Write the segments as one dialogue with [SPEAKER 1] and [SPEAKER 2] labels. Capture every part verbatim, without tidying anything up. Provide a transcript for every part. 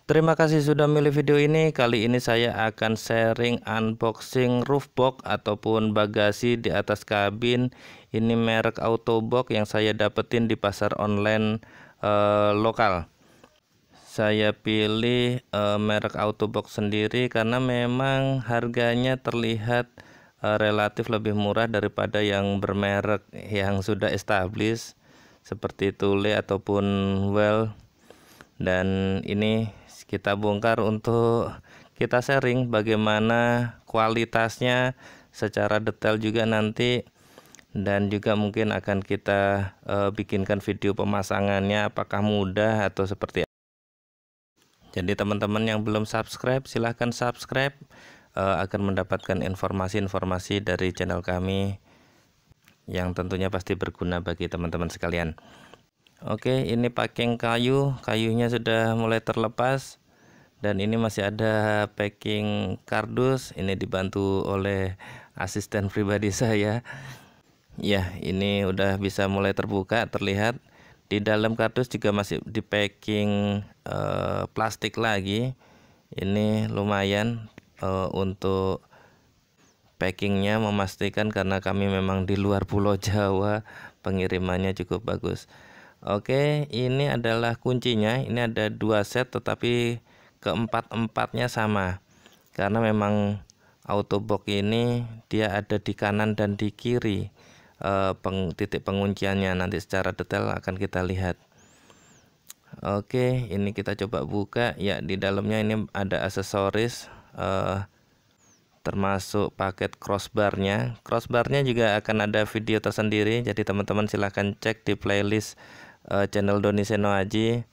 [SPEAKER 1] Terima kasih sudah milih video ini. Kali ini saya akan sharing unboxing roof box ataupun bagasi di atas kabin. Ini merek Autobox yang saya dapetin di pasar online eh, lokal. Saya pilih eh, merek Autobox sendiri karena memang harganya terlihat eh, relatif lebih murah daripada yang bermerek yang sudah established seperti Thule ataupun Well. Dan ini kita bongkar untuk kita sharing bagaimana kualitasnya secara detail juga nanti, dan juga mungkin akan kita uh, bikinkan video pemasangannya apakah mudah atau seperti apa. Jadi teman-teman yang belum subscribe silahkan subscribe uh, agar mendapatkan informasi-informasi dari channel kami yang tentunya pasti berguna bagi teman-teman sekalian. Oke, ini packing kayu, kayunya sudah mulai terlepas, dan ini masih ada packing kardus. Ini dibantu oleh asisten pribadi saya. Ya, ini udah bisa mulai terbuka, terlihat. Di dalam kardus juga masih di packing eh, plastik lagi. Ini lumayan eh, untuk packingnya, memastikan karena kami memang di luar Pulau Jawa, pengirimannya cukup bagus. Oke, ini adalah kuncinya. Ini ada dua set, tetapi keempat-empatnya sama. Karena memang Autobox ini dia ada di kanan dan di kiri eh, peng, titik pengunciannya. Nanti secara detail akan kita lihat. Oke, ini kita coba buka. Ya, di dalamnya ini ada aksesoris, eh, termasuk paket crossbarnya. Crossbarnya juga akan ada video tersendiri. Jadi teman-teman silahkan cek di playlist Uh, channel Doni Seno Aji.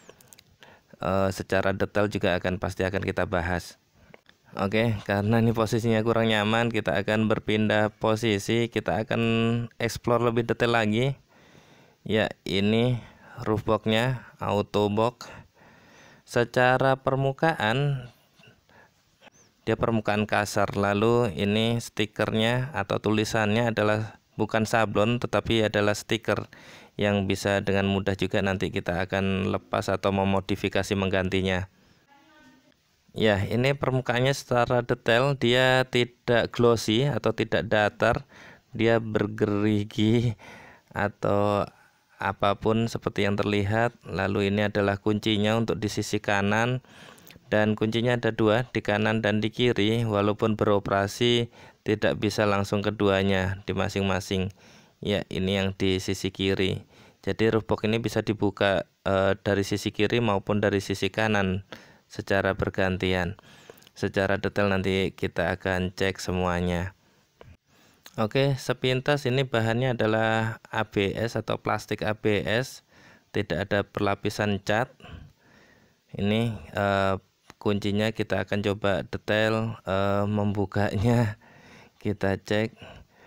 [SPEAKER 1] Uh, secara detail juga akan pasti akan kita bahas. Oke, karena ini posisinya kurang nyaman, kita akan berpindah posisi. Kita akan explore lebih detail lagi. Ya, ini roof box-nya Autobox. Secara permukaan dia permukaan kasar. Lalu ini stikernya atau tulisannya adalah bukan sablon tetapi adalah stiker yang bisa dengan mudah juga nanti kita akan lepas atau memodifikasi menggantinya. Ya, ini permukaannya secara detail, dia tidak glossy atau tidak datar, dia bergerigi atau apapun seperti yang terlihat. Lalu ini adalah kuncinya untuk di sisi kanan, dan kuncinya ada dua, di kanan dan di kiri. Walaupun beroperasi tidak bisa langsung keduanya di masing-masing. Ya, ini yang di sisi kiri. Jadi roof box ini bisa dibuka e, dari sisi kiri maupun dari sisi kanan secara bergantian. Secara detail nanti kita akan cek semuanya. Oke, sepintas ini bahannya adalah A B S atau plastik A B S, tidak ada perlapisan cat. Ini e, kuncinya kita akan coba detail e, membukanya. Kita cek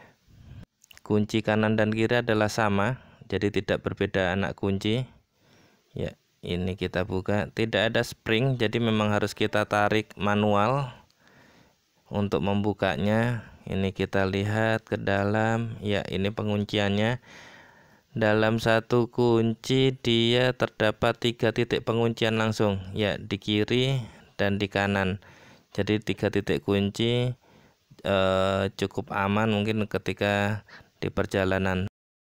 [SPEAKER 1] kunci kanan dan kiri adalah sama, jadi tidak berbeda anak kunci. Ya, ini kita buka, tidak ada spring, jadi memang harus kita tarik manual untuk membukanya. Ini kita lihat ke dalam. Ya, ini pengunciannya. Dalam satu kunci dia terdapat tiga titik penguncian langsung, ya, di kiri dan di kanan. Jadi tiga titik kunci eh, cukup aman mungkin ketika di perjalanan.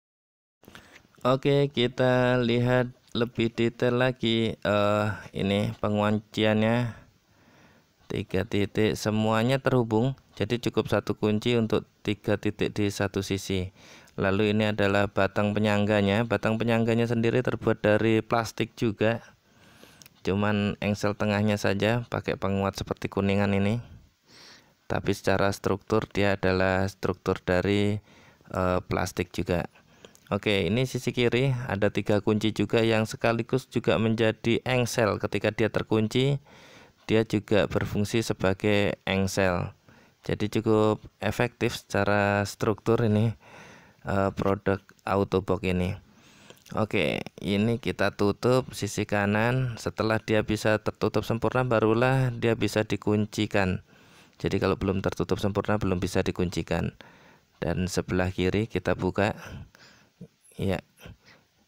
[SPEAKER 1] Oke, kita lihat lebih detail lagi. Eh, ini pengunciannya tiga titik, semuanya terhubung. Jadi cukup satu kunci untuk tiga titik di satu sisi. Lalu ini adalah batang penyangganya. Batang penyangganya sendiri terbuat dari plastik juga. Cuman engsel tengahnya saja pakai penguat seperti kuningan ini. Tapi secara struktur dia adalah struktur dari uh, plastik juga. Oke, ini sisi kiri ada tiga kunci juga yang sekaligus juga menjadi engsel. Ketika dia terkunci, dia juga berfungsi sebagai engsel. Jadi cukup efektif secara struktur ini uh, produk Autobox ini. Oke, ini kita tutup sisi kanan. Setelah dia bisa tertutup sempurna, barulah dia bisa dikuncikan. Jadi kalau belum tertutup sempurna belum bisa dikuncikan. Dan sebelah kiri kita buka. Ya,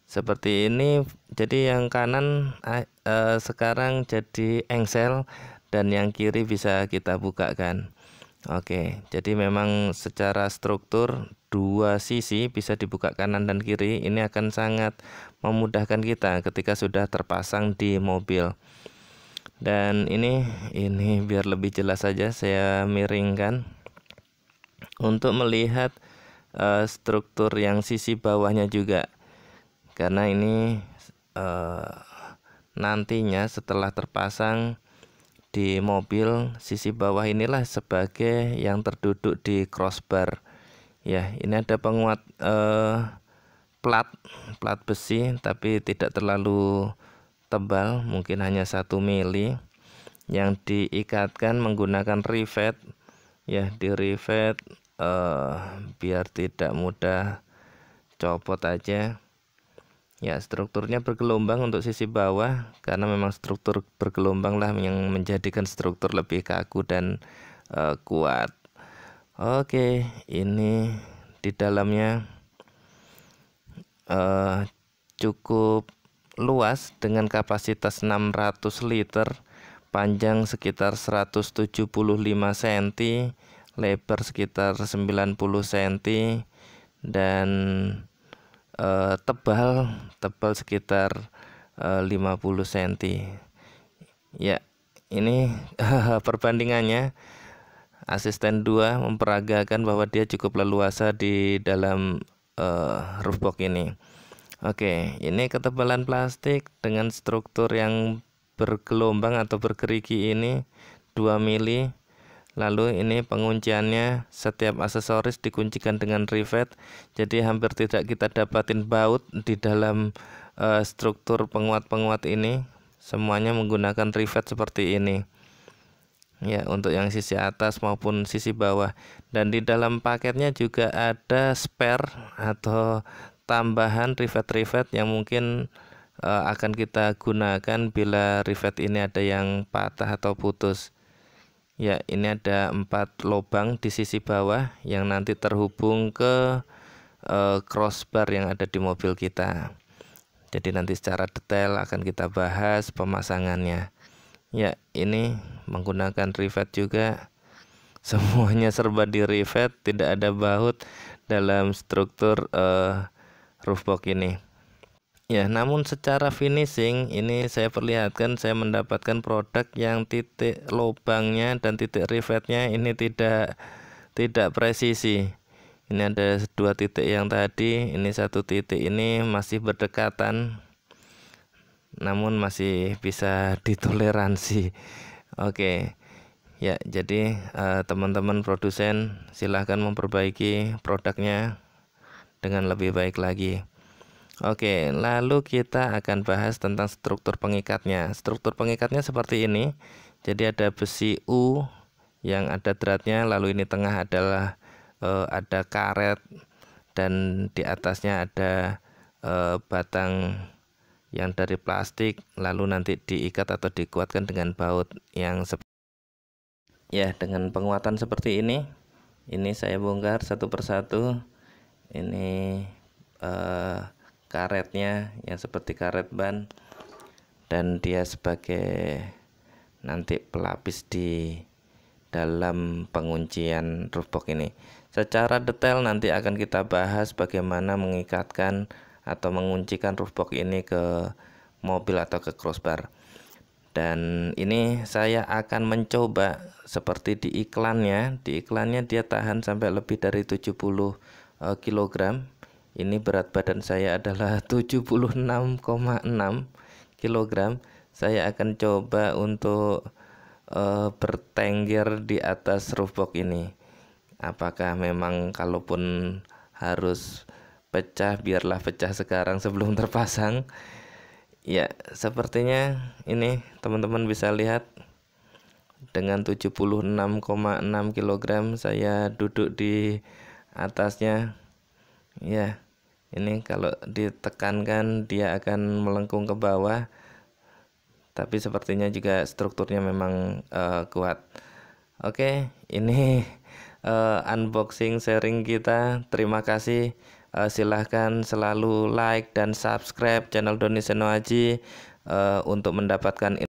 [SPEAKER 1] seperti ini. Jadi yang kanan eh, eh, sekarang jadi engsel dan yang kiri bisa kita buka kan. Oke, jadi memang secara struktur dua sisi bisa dibuka kanan dan kiri. Ini akan sangat memudahkan kita ketika sudah terpasang di mobil. Dan ini ini biar lebih jelas saja saya miringkan untuk melihat uh, struktur yang sisi bawahnya juga. Karena ini uh, nantinya setelah terpasang di mobil, sisi bawah inilah sebagai yang terduduk di crossbar. Ya, ini ada penguat eh, plat plat besi, tapi tidak terlalu tebal, mungkin hanya satu mili, yang diikatkan menggunakan rivet. Ya, di rivet eh, biar tidak mudah copot aja. Ya, strukturnya bergelombang untuk sisi bawah karena memang struktur bergelombang lah yang menjadikan struktur lebih kaku dan uh, kuat. Oke, ini di dalamnya uh, cukup luas dengan kapasitas enam ratus liter, panjang sekitar seratus tujuh puluh lima sentimeter, lebar sekitar sembilan puluh sentimeter, dan Uh, tebal tebal sekitar uh, lima puluh sentimeter. Ya, ini perbandingannya. Asisten dua memperagakan bahwa dia cukup leluasa di dalam uh, roof box ini. Oke, ini ketebalan plastik dengan struktur yang bergelombang atau bergerigi ini dua mili. Lalu ini pengunciannya, setiap aksesoris dikuncikan dengan rivet, jadi hampir tidak kita dapatin baut di dalam uh, struktur penguat-penguat ini. Semuanya menggunakan rivet seperti ini. Ya, untuk yang sisi atas maupun sisi bawah. Dan di dalam paketnya juga ada spare atau tambahan rivet-rivet yang mungkin uh, akan kita gunakan bila rivet ini ada yang patah atau putus. Ya, ini ada empat lubang di sisi bawah yang nanti terhubung ke uh, crossbar yang ada di mobil kita. Jadi nanti secara detail akan kita bahas pemasangannya. Ya, ini menggunakan rivet juga. Semuanya serba di rivet, tidak ada baut dalam struktur uh, roof box ini. Ya, namun secara finishing ini saya perlihatkan saya mendapatkan produk yang titik lubangnya dan titik rivetnya ini tidak tidak presisi. Ini ada dua titik yang tadi, ini satu titik ini masih berdekatan, namun masih bisa ditoleransi. Oke. Ya, jadi eh, teman-teman produsen silahkan memperbaiki produknya dengan lebih baik lagi. Oke, lalu kita akan bahas tentang struktur pengikatnya. Struktur pengikatnya seperti ini. Jadi ada besi U yang ada dratnya, lalu ini tengah adalah uh, ada karet, dan di atasnya ada uh, batang yang dari plastik, lalu nanti diikat atau dikuatkan dengan baut yang ya dengan penguatan seperti ini. Ini saya bongkar satu persatu. Ini uh, karetnya yang seperti karet ban, dan dia sebagai nanti pelapis di dalam penguncian roof box ini. Secara detail nanti akan kita bahas bagaimana mengikatkan atau menguncikan roof box ini ke mobil atau ke crossbar. Dan ini saya akan mencoba seperti di iklannya. Di iklannya dia tahan sampai lebih dari tujuh puluh kilogram. Ini berat badan saya adalah tujuh puluh enam koma enam kilogram. Saya akan coba untuk uh, bertengger di atas roof box ini. Apakah memang kalaupun harus pecah, biarlah pecah sekarang sebelum terpasang. Ya, sepertinya ini teman-teman bisa lihat dengan tujuh puluh enam koma enam kilogram saya duduk di atasnya. Ya, ini kalau ditekankan dia akan melengkung ke bawah, tapi sepertinya juga strukturnya memang uh, kuat. Oke, ini uh, unboxing sharing kita. Terima kasih uh, silahkan selalu like dan subscribe channel Doni Seno Aji uh, untuk mendapatkan